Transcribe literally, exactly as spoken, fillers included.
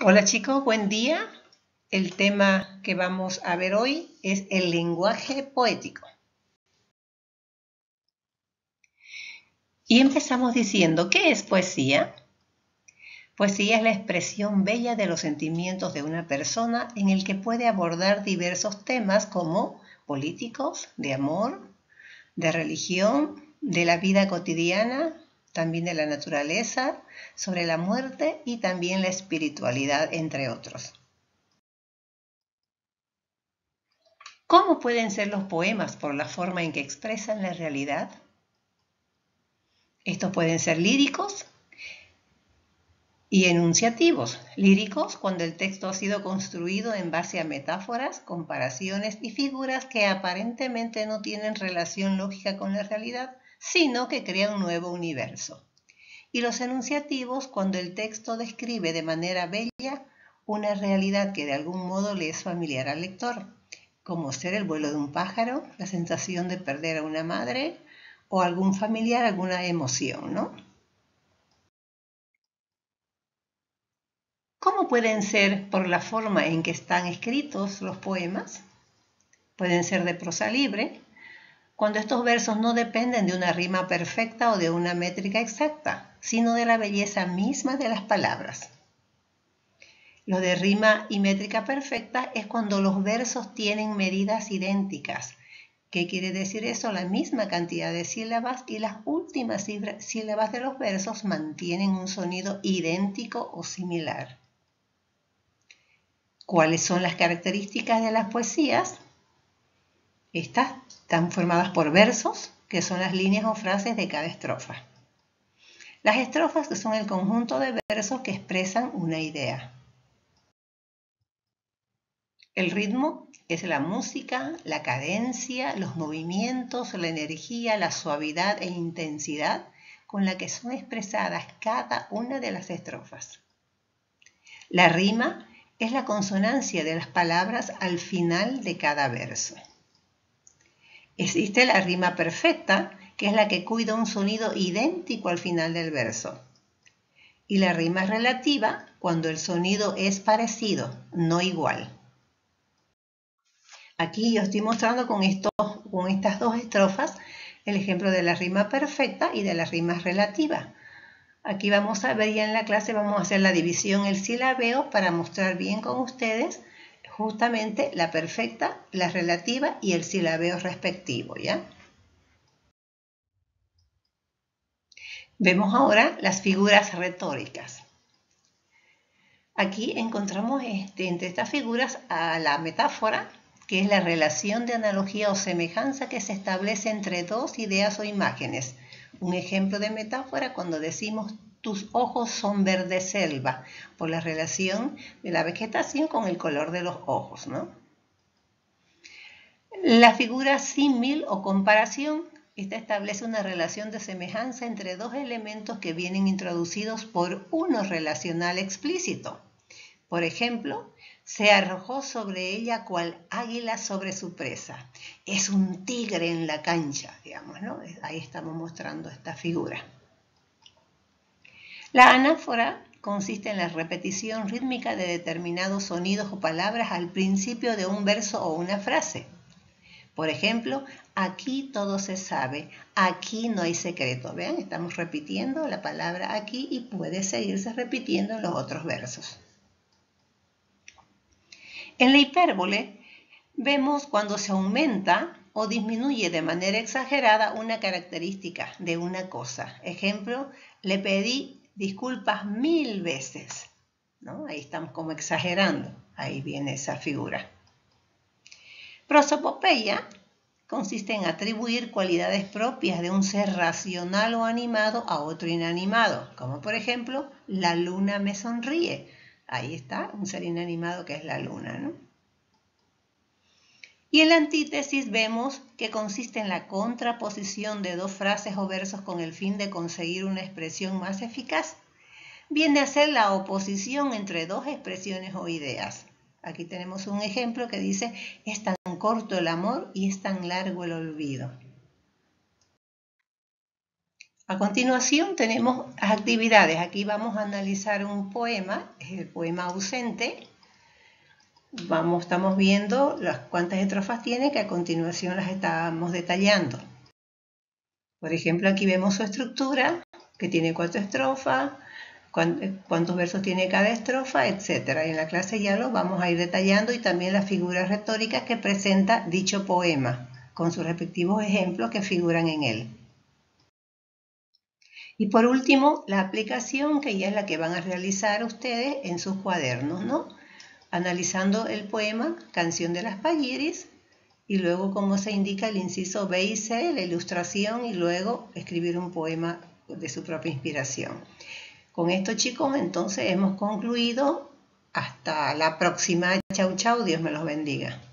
Hola chicos, buen día. El tema que vamos a ver hoy es el lenguaje poético. Y empezamos diciendo, ¿qué es poesía? Poesía es la expresión bella de los sentimientos de una persona en el que puede abordar diversos temas como políticos, de amor, de religión, de la vida cotidiana, también de la naturaleza, sobre la muerte y también la espiritualidad, entre otros. ¿Cómo pueden ser los poemas por la forma en que expresan la realidad? Estos pueden ser líricos y enunciativos. Líricos cuando el texto ha sido construido en base a metáforas, comparaciones y figuras que aparentemente no tienen relación lógica con la realidad, sino que crean un nuevo universo. Y los enunciativos cuando el texto describe de manera bella una realidad que de algún modo le es familiar al lector, como ser el vuelo de un pájaro, la sensación de perder a una madre o algún familiar, alguna emoción, ¿no? ¿Cómo pueden ser por la forma en que están escritos los poemas? Pueden ser de prosa libre, cuando estos versos no dependen de una rima perfecta o de una métrica exacta, sino de la belleza misma de las palabras. Lo de rima y métrica perfecta es cuando los versos tienen medidas idénticas. ¿Qué quiere decir eso? La misma cantidad de sílabas y las últimas sílabas de los versos mantienen un sonido idéntico o similar. ¿Cuáles son las características de las poesías? Estas están formadas por versos, que son las líneas o frases de cada estrofa. Las estrofas, que son el conjunto de versos que expresan una idea. El ritmo es la música, la cadencia, los movimientos, la energía, la suavidad e intensidad con la que son expresadas cada una de las estrofas. La rima es la consonancia de las palabras al final de cada verso. Existe la rima perfecta, que es la que cuida un sonido idéntico al final del verso. Y la rima relativa, cuando el sonido es parecido, no igual. Aquí yo estoy mostrando con, estos, con estas dos estrofas el ejemplo de la rima perfecta y de la rima relativa. Aquí vamos a ver ya en la clase, vamos a hacer la división, el silabeo, para mostrar bien con ustedes justamente la perfecta, la relativa y el silabeo respectivo, ¿ya? Vemos ahora las figuras retóricas. Aquí encontramos este, entre estas figuras a la metáfora, que es la relación de analogía o semejanza que se establece entre dos ideas o imágenes. Un ejemplo de metáfora cuando decimos tus ojos son verde selva, por la relación de la vegetación con el color de los ojos, ¿no? La figura símil o comparación, esta establece una relación de semejanza entre dos elementos que vienen introducidos por uno relacional explícito. Por ejemplo, se arrojó sobre ella cual águila sobre su presa. Es un tigre en la cancha, digamos, ¿no? Ahí estamos mostrando esta figura. La anáfora consiste en la repetición rítmica de determinados sonidos o palabras al principio de un verso o una frase. Por ejemplo, aquí todo se sabe, aquí no hay secreto. Vean, estamos repitiendo la palabra aquí y puede seguirse repitiendo en los otros versos. En la hipérbole vemos cuando se aumenta o disminuye de manera exagerada una característica de una cosa. Ejemplo, le pedí disculpas mil veces, ¿no? Ahí estamos como exagerando, ahí viene esa figura. Prosopopeya consiste en atribuir cualidades propias de un ser racional o animado a otro inanimado, como por ejemplo, la luna me sonríe. Ahí está, un ser inanimado que es la luna, ¿no? Y en la antítesis vemos que consiste en la contraposición de dos frases o versos con el fin de conseguir una expresión más eficaz. Viene a ser la oposición entre dos expresiones o ideas. Aquí tenemos un ejemplo que dice, es tan corto el amor y es tan largo el olvido. A continuación tenemos las actividades. Aquí vamos a analizar un poema, es el poema ausente. Vamos, estamos viendo las cuántas estrofas tiene, que a continuación las estamos detallando. Por ejemplo, aquí vemos su estructura, que tiene cuatro estrofas, cuántos versos tiene cada estrofa, etcétera. En la clase ya lo vamos a ir detallando y también las figuras retóricas que presenta dicho poema, con sus respectivos ejemplos que figuran en él. Y por último, la aplicación, que ya es la que van a realizar ustedes en sus cuadernos, ¿no? Analizando el poema Canción de las Payiris, y luego, como se indica, el inciso B y C, la ilustración, y luego escribir un poema de su propia inspiración. Con esto, chicos, entonces hemos concluido. Hasta la próxima. Chau, chau. Dios me los bendiga.